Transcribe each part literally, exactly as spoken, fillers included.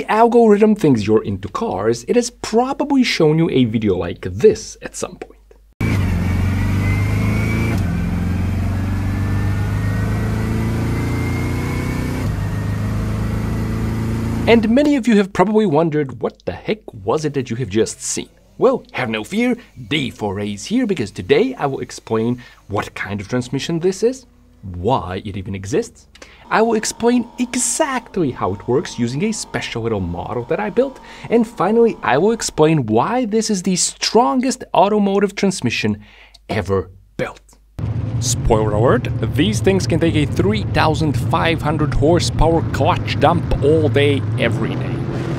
the algorithm thinks you're into cars, it has probably shown you a video like this at some point. And many of you have probably wondered, what the heck was it that you have just seen? Well, have no fear, day four A is here, because today I will explain what kind of transmission this is, why it even exists. I will explain exactly how it works using a special little model that I built, and finally I will explain why this is the strongest automotive transmission ever built. Spoiler alert, these things can take a three thousand five hundred horsepower clutch dump all day, every day.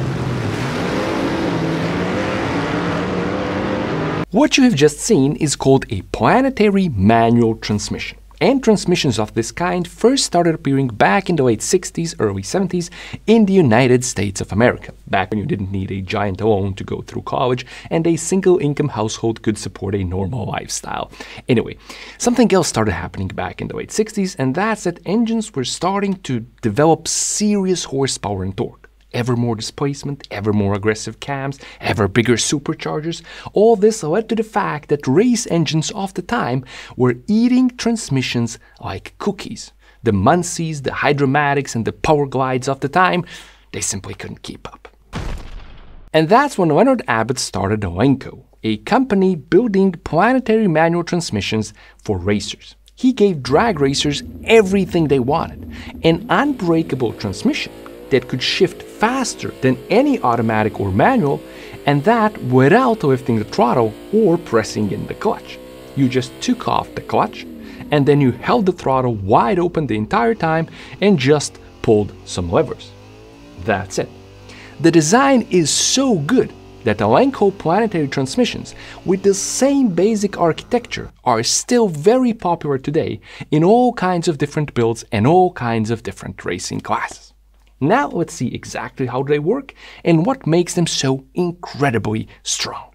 What you have just seen is called a planetary manual transmission. And transmissions of this kind first started appearing back in the late sixties, early seventies in the United States of America, back when you didn't need a giant loan to go through college and a single-income household could support a normal lifestyle. Anyway, something else started happening back in the late sixties, and that's that engines were starting to develop serious horsepower and torque. Ever more displacement, ever more aggressive cams, ever bigger superchargers. All this led to the fact that race engines of the time were eating transmissions like cookies. The muncies, the hydramatics, and the powerglides of the time, they simply couldn't keep up. And that's when Leonard Abbott started Lenco, a company building planetary manual transmissions for racers. He gave drag racers everything they wanted, an unbreakable transmission that could shift faster than any automatic or manual, and that without lifting the throttle or pressing in the clutch. You just took off the clutch, and then you held the throttle wide open the entire time and just pulled some levers. That's it. The design is so good that the Lenco planetary transmissions with the same basic architecture are still very popular today in all kinds of different builds and all kinds of different racing classes. Now let's see exactly how they work and what makes them so incredibly strong.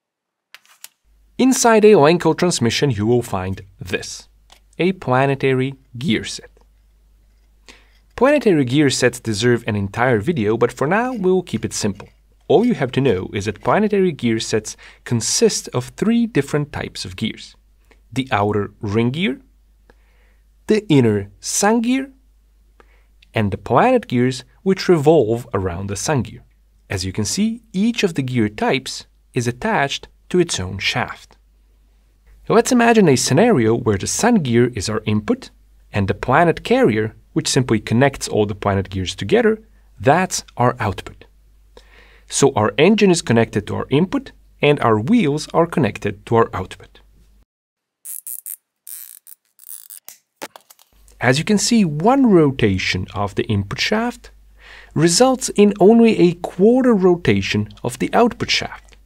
Inside a Lenco transmission you will find this, a planetary gear set. Planetary gear sets deserve an entire video, but for now we'll keep it simple. All you have to know is that planetary gear sets consist of three different types of gears. The outer ring gear, the inner sun gear, and the planet gears which revolve around the sun gear. As you can see, each of the gear types is attached to its own shaft. Let's imagine a scenario where the sun gear is our input and the planet carrier, which simply connects all the planet gears together, that's our output. So our engine is connected to our input and our wheels are connected to our output. As you can see, one rotation of the input shaft results in only a quarter rotation of the output shaft.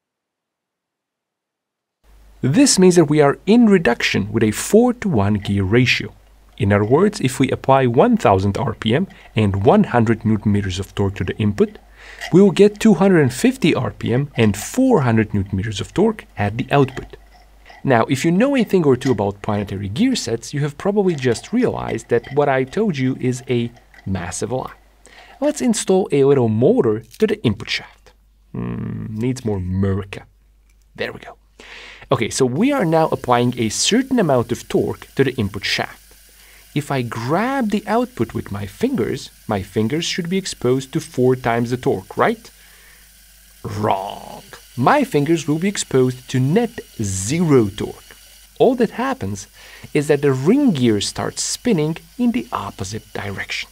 This means that we are in reduction with a four to one gear ratio. In other words, if we apply one thousand R P M and one hundred newton meters of torque to the input, we will get two hundred fifty R P M and four hundred newton meters of torque at the output. Now, if you know a thing or two about planetary gear sets, you have probably just realized that what I told you is a massive lie. Let's install a little motor to the input shaft. Hmm, needs more Murica. There we go. Okay, so we are now applying a certain amount of torque to the input shaft. If I grab the output with my fingers, my fingers should be exposed to four times the torque, right? Wrong. My fingers will be exposed to net zero torque. All that happens is that the ring gear starts spinning in the opposite direction.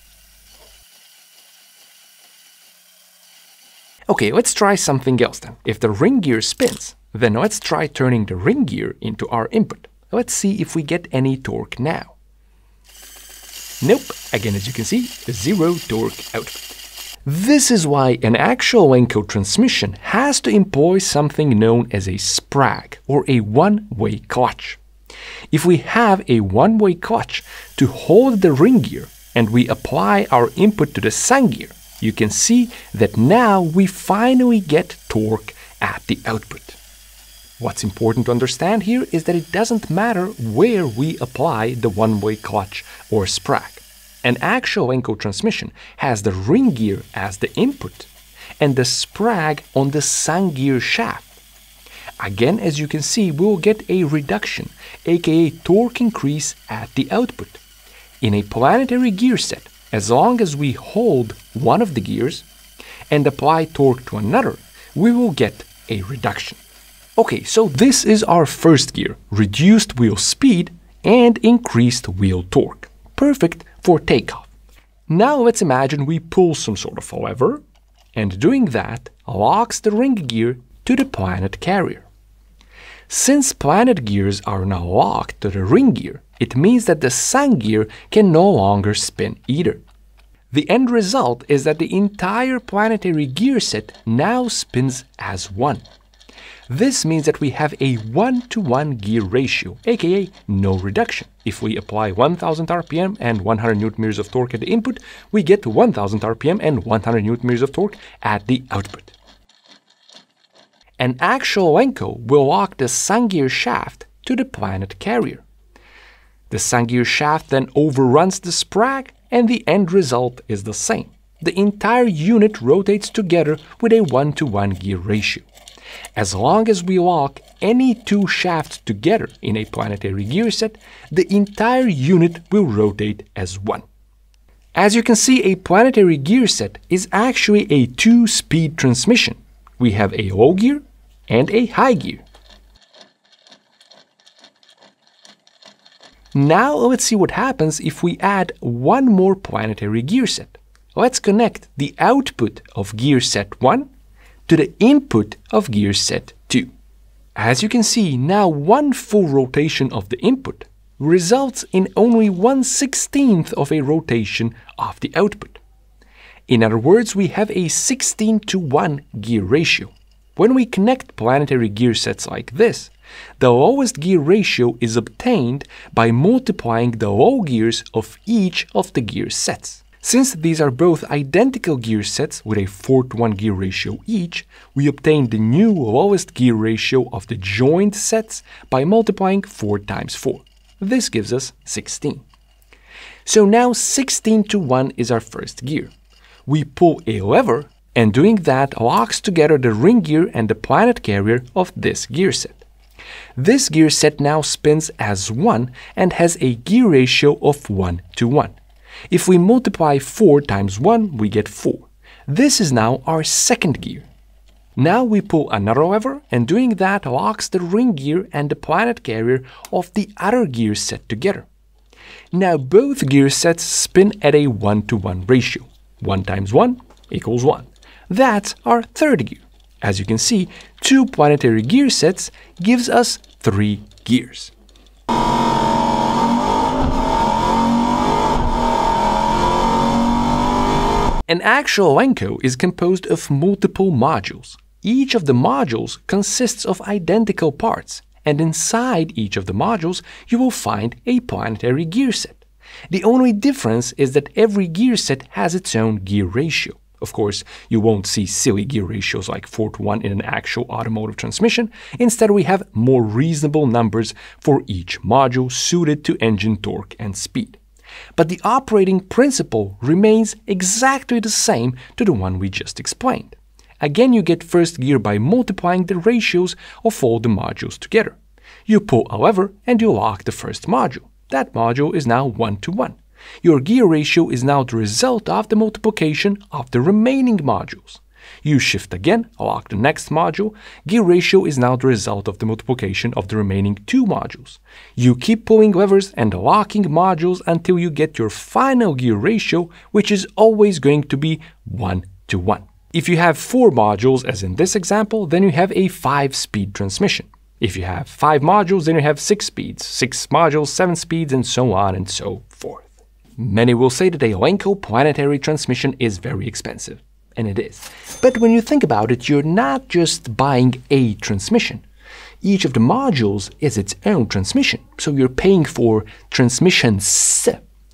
Okay, let's try something else then. If the ring gear spins, then let's try turning the ring gear into our input. Let's see if we get any torque now. Nope, again as you can see, zero torque output. This is why an actual Lenco transmission has to employ something known as a sprag, or a one-way clutch. If we have a one-way clutch to hold the ring gear and we apply our input to the sun gear, you can see that now we finally get torque at the output. What's important to understand here is that it doesn't matter where we apply the one-way clutch or sprag. An actual Lenco transmission has the ring gear as the input and the sprag on the sun gear shaft. Again, as you can see, we'll get a reduction, aka torque increase at the output. In a planetary gear set, as long as we hold one of the gears and apply torque to another, we will get a reduction. Okay, so this is our first gear, reduced wheel speed and increased wheel torque. Perfect for takeoff. Now let's imagine we pull some sort of a lever, and doing that locks the ring gear to the planet carrier. Since planet gears are now locked to the ring gear, it means that the sun gear can no longer spin either. The end result is that the entire planetary gear set now spins as one. This means that we have a one to one gear ratio, aka no reduction. If we apply one thousand R P M and one hundred newton meters of torque at the input, we get one thousand R P M and one hundred newton meters of torque at the output. An actual Lenco will lock the sun gear shaft to the planet carrier. The sun gear shaft then overruns the sprag, and the end result is the same. The entire unit rotates together with a one to one gear ratio. As long as we lock any two shafts together in a planetary gear set, the entire unit will rotate as one. As you can see, a planetary gear set is actually a two-speed transmission. We have a low gear and a high gear. Now let's see what happens if we add one more planetary gear set. Let's connect the output of gear set one to the input of gear set two. As you can see, now one full rotation of the input results in only one sixteenth of a rotation of the output. In other words, we have a sixteen to one gear ratio. When we connect planetary gear sets like this, the lowest gear ratio is obtained by multiplying the low gears of each of the gear sets. Since these are both identical gear sets with a four to one gear ratio each, we obtain the new lowest gear ratio of the joined sets by multiplying four times four. This gives us sixteen. So now sixteen to one is our first gear. We pull a lever, and doing that locks together the ring gear and the planet carrier of this gear set. This gear set now spins as one and has a gear ratio of one to one. If we multiply four times one, we get four. This is now our second gear. Now we pull another lever, and doing that locks the ring gear and the planet carrier of the other gear set together. Now both gear sets spin at a one to one ratio. one times one equals one. That's our third gear. As you can see, two planetary gear sets gives us three gears. An actual Lenco is composed of multiple modules. Each of the modules consists of identical parts, and inside each of the modules you will find a planetary gear set. The only difference is that every gear set has its own gear ratio. Of course, you won't see silly gear ratios like four to one in an actual automotive transmission. Instead, we have more reasonable numbers for each module suited to engine torque and speed. But the operating principle remains exactly the same to the one we just explained. Again, you get first gear by multiplying the ratios of all the modules together. You pull a lever and you lock the first module. That module is now one to one. Your gear ratio is now the result of the multiplication of the remaining modules. You shift again, lock the next module. Gear ratio is now the result of the multiplication of the remaining two modules. You keep pulling levers and locking modules until you get your final gear ratio, which is always going to be one to one. If you have four modules, as in this example, then you have a five-speed transmission. If you have five modules, then you have six speeds, six modules, seven speeds, and so on and so forth. Many will say that a Lenco planetary transmission is very expensive. And it is. But when you think about it, you're not just buying a transmission. Each of the modules is its own transmission, so you're paying for transmissions.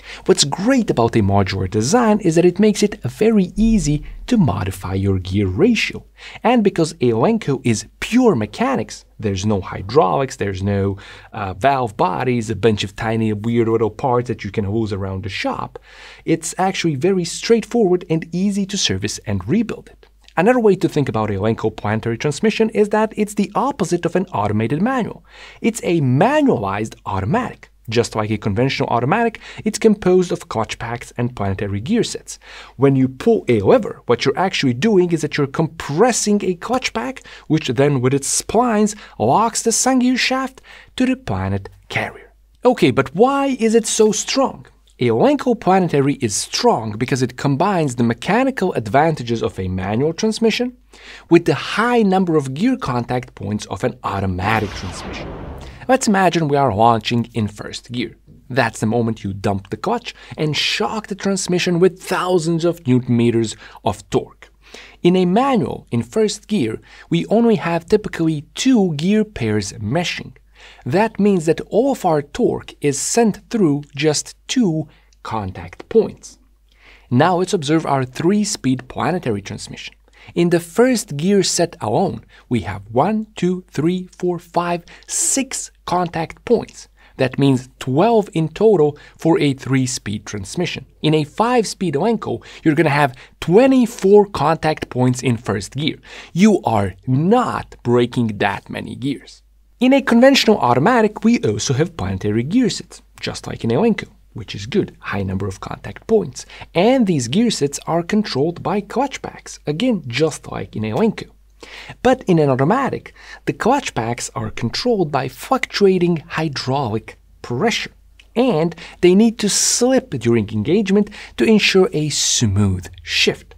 What's great about a modular design is that it makes it very easy to modify your gear ratio. And because a Lenco is pure mechanics, there's no hydraulics, there's no uh, valve bodies, a bunch of tiny weird little parts that you can hose around the shop, it's actually very straightforward and easy to service and rebuild it. Another way to think about a Lenco planetary transmission is that it's the opposite of an automated manual. It's a manualized automatic. Just like a conventional automatic, it's composed of clutch packs and planetary gear sets. When you pull a lever, what you're actually doing is that you're compressing a clutch pack, which then with its splines locks the sun gear shaft to the planet carrier. Okay, but why is it so strong? A Lenco planetary is strong because it combines the mechanical advantages of a manual transmission with the high number of gear contact points of an automatic transmission. Let's imagine we are launching in first gear. That's the moment you dump the clutch and shock the transmission with thousands of newton meters of torque. In a manual, in first gear, we only have typically two gear pairs meshing. That means that all of our torque is sent through just two contact points. Now let's observe our three-speed planetary transmission. In the first gear set alone, we have one, two, three, four, five, six contact points. That means twelve in total for a three-speed transmission. In a five-speed Lenco, you're going to have twenty-four contact points in first gear. You are not breaking that many gears. In a conventional automatic, we also have planetary gear sets, just like in a Lenco, which is good, high number of contact points. And these gear sets are controlled by clutch packs, again, just like in a Lenco. But in an automatic, the clutch packs are controlled by fluctuating hydraulic pressure, and they need to slip during engagement to ensure a smooth shift.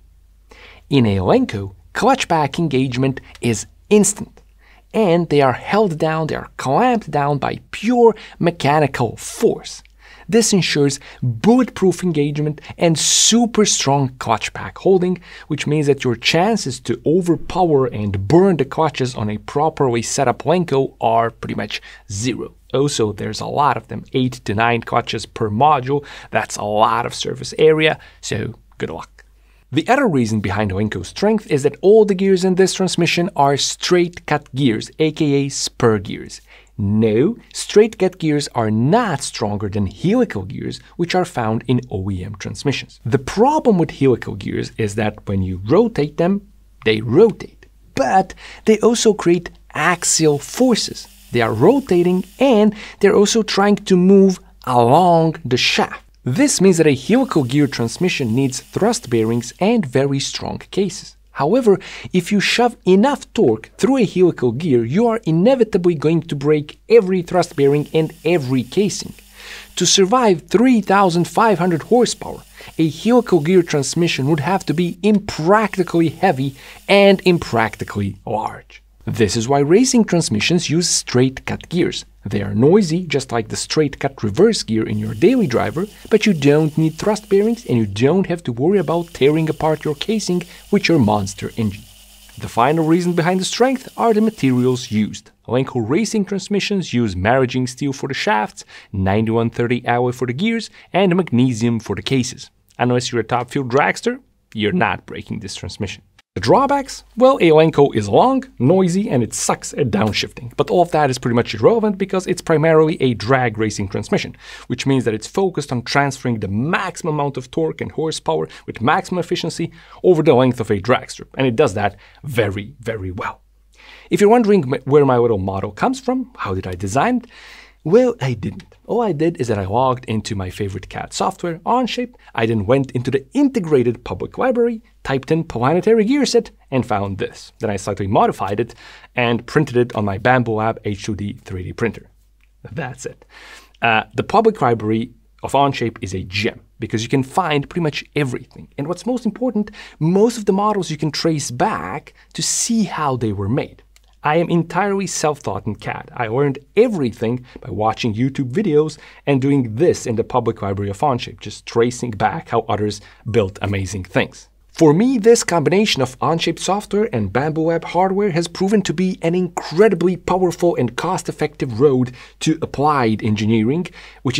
In a Lenco, clutch pack engagement is instant, and they are held down, they are clamped down by pure mechanical force. This ensures bulletproof engagement and super strong clutch pack holding, which means that your chances to overpower and burn the clutches on a properly set up Lenco are pretty much zero. Also, there's a lot of them, eight to nine clutches per module. That's a lot of surface area, so good luck. The other reason behind Lenco's strength is that all the gears in this transmission are straight cut gears, aka spur gears. No, straight cut gears are not stronger than helical gears, which are found in O E M transmissions. The problem with helical gears is that when you rotate them, they rotate, but they also create axial forces. They are rotating and they're also trying to move along the shaft. This means that a helical gear transmission needs thrust bearings and very strong cases. However, if you shove enough torque through a helical gear, you are inevitably going to break every thrust bearing and every casing. To survive three thousand five hundred horsepower, a helical gear transmission would have to be impractically heavy and impractically large. This is why racing transmissions use straight-cut gears. They are noisy, just like the straight-cut reverse gear in your daily driver, but you don't need thrust bearings and you don't have to worry about tearing apart your casing with your monster engine. The final reason behind the strength are the materials used. Lenco racing transmissions use maraging steel for the shafts, ninety-one thirty alloy for the gears, and magnesium for the cases. Unless you're a top-fuel dragster, you're not breaking this transmission. The drawbacks? Well, a Lenco is long, noisy, and it sucks at downshifting. But all of that is pretty much irrelevant because it's primarily a drag racing transmission, which means that it's focused on transferring the maximum amount of torque and horsepower with maximum efficiency over the length of a drag strip, and it does that very, very well. If you're wondering where my little model comes from, how did I design it? Well, I didn't. All I did is that I logged into my favorite C A D software, Onshape. I then went into the integrated public library, typed in planetary gear set, and found this. Then I slightly modified it and printed it on my Bamboo Lab H two D three D printer. That's it. Uh, the public library of Onshape is a gem because you can find pretty much everything. And what's most important, most of the models you can trace back to see how they were made. I am entirely self-taught in C A D. I learned everything by watching YouTube videos and doing this in the public library of Onshape, just tracing back how others built amazing things. For me, this combination of Onshape software and Bamboo Lab hardware has proven to be an incredibly powerful and cost-effective road to applied engineering, which is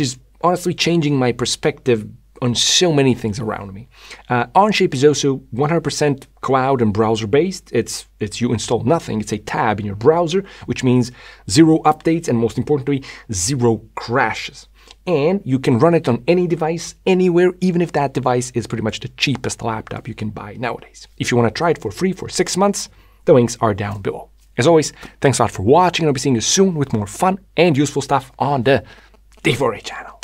honestly changing my perspective on so many things around me. Uh, Onshape is also one hundred percent cloud and browser based. It's, it's you install nothing. It's a tab in your browser, which means zero updates and most importantly, zero crashes. And you can run it on any device, anywhere, even if that device is pretty much the cheapest laptop you can buy nowadays. If you want to try it for free for six months, the links are down below. As always, thanks a lot for watching, and I'll be seeing you soon with more fun and useful stuff on the D four A channel.